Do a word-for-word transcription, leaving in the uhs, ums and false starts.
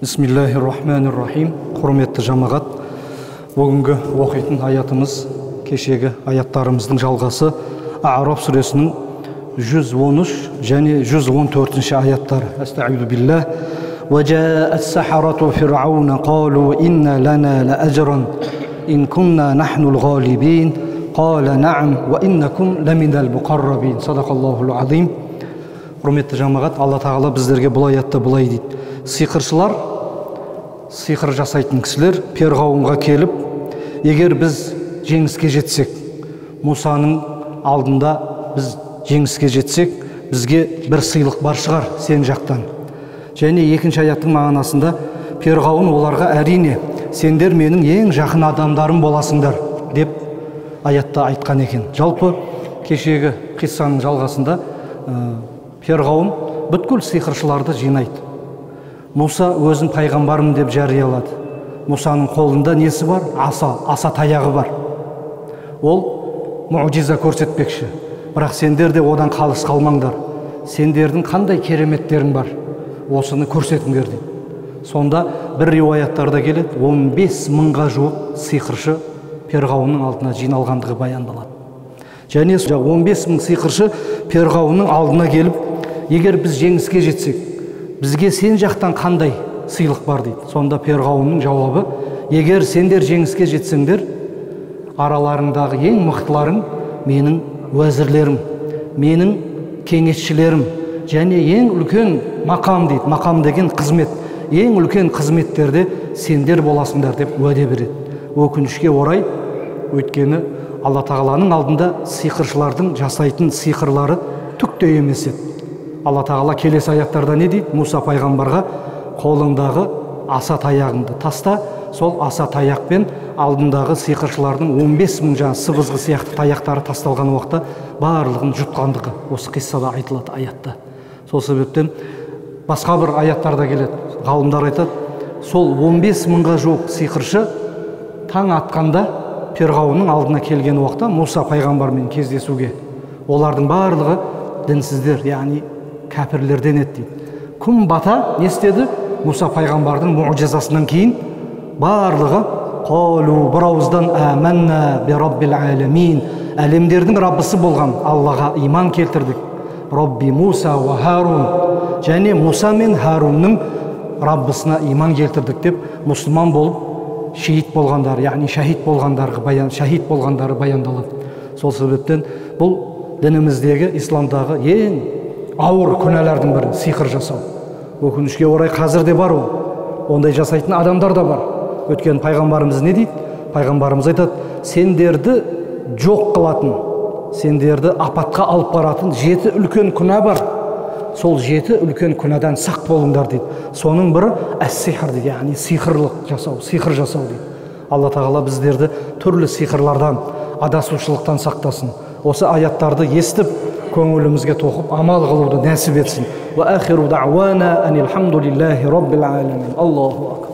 Бисмиллахир-рахманир-рахим. Құрметті жамағат, бүгінгі оқитын аятымыз кешегі аяттарымыздың жалғасы А'раф сүресінің жүз он үш және жүз он төртінші аяттары. Астағфиру биллах. وَجَاءَ السَّحَرَةُ فِرْعَوْنَ قَالُوا إِنَّ لَنَا لَأَجْرًا إِنْ كُنَّا نَحْنُ الْغَالِبِينَ قَالَ نَعَمْ وَإِنَّكُمْ لَمِنَ الْمُقَرَّبِينَ Садақаллахул азим. Құрметті жамағат, Алла Тағала біздерге бұл аятта былай дейді: сиқыршылар, сиқыр жасайтын кісілер Перғауынға келіп, егер біз жеңіске жетсек, Мусаның алдында біз жеңіске жетсек, бізге бір сыйлық бар шығар сен жақтан. Және екінші аяттың мағынасында Перғауын оларға әрине сендер менің ең жақын адамдарым боласыңдар деп аятта айтқан екен. Жалпы кешегі қиссаның жалғасында Перғауын бүткіл сиқыршыларды жинайды. Муса өзін пайғамбарым деп жариялады. Мусаның қолында несі бар? Аса, аса таяғы бар. Ол муъжиза көрсетпекші. Бірақ сендер де одан қалыс қалмаңдар. Сендердің қандай кереметтерің бар? Осыны көрсетіңдер дейді. Сонда бір риуаяттарда келеді, он бес мыңға жуық сиқыршы Перғауынның алдына жиналғандығы баяндалады. Және он бес мың сиқыршы Перғауынның алдына келіп, егер біз жеңіске жетсек, бізге сен жақтан қандай сыйлық бар дейді. Сонда Перғауынның жауабы: егер сендер жеңіске жетсеңдер, араларыңдағы ең мықтыларың менің уәзірлерім, менің кеңесшілерім, және ең үлкен мақам дейді. Мақам деген қызмет. Ең үлкен қызметтерде сендер боласыңдар деп уәде береді. Өкінішке орай, өйткені Алла Тағаланың алдында сиқыршылардың жасайтын сиқырлары түк те емес еді. Алла Тағала келесі аяттарда не дейді? Муса пайғамбарға қолыңдағы аса таяғыңды таста, сол аса таяқпен алдындағы сиқыршылардың он бес мың жаңа сыбызғы сияқты таяқтары тасталған уақытта барлығын жұтқандығы осы қиссада айтылады аятта. Сол себептен басқа бір аяттарда келеді. Ғалымдар айтады, сол он бес мыңға жуық сиқыршы таң атқанда Перғауынның алдына келген уақытта Муса пайғамбармен кездесуге, олардың барлығы дінсіздер, яғни кәпірлерден еді дейді. Күн бата не істеді? Муса пайғамбардың муъжизасынан кейін барлығы қалу бір ауыздан әмәнна би раббил әлемин, әлемдердің раббысы болған Аллаға иман келтірдік. Рабби Муса ва Харун, және Муса мен Харунның раббысына иман келтірдік деп мұсылман болып шейіт болғандар, яғни шахид болғандарға баян, шахид болғандары баяндалады. Сол себептен бұл дініміздегі, исламдағы ең ауыр күнәлардың бірі сиқыр жасау. Өкінішке орай қазір де бар ол. Ондай жасайтын адамдар да бар. Өткен пайғамбарымыз не дейді? Пайғамбарымыз айтады, сендерді жоқ қылатын, сендерді апатқа алып баратын жеті үлкен күнә бар. Сол жеті үлкен күнәдан сақ болыңдар дейді. Соның бірі әс-сихр дейді, яғни сиқырлық жасау, сиқыр жасау дейді. Алла Тағала біздерді түрлі сиқырлардан, адасушылықтан сақтасын. Осы аяттарды естіп, көңілімізге тоқып, амал қылуды нәсіп етсін. Ва ахиру дa'wana анил хамдулиллахи раббил аламин. Аллаху акбар.